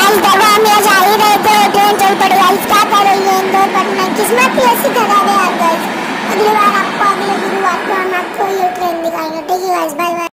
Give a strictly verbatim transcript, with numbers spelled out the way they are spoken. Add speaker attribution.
Speaker 1: Guys देखो हम यहाँ जा ही रहे थे, ट्रेन चल पड़ी गाइस। क्या कर रही है इंदौर पटना, किस्मत ही ऐसी खराब है यार गाइस। अगली बार आपको अगले गुरुवार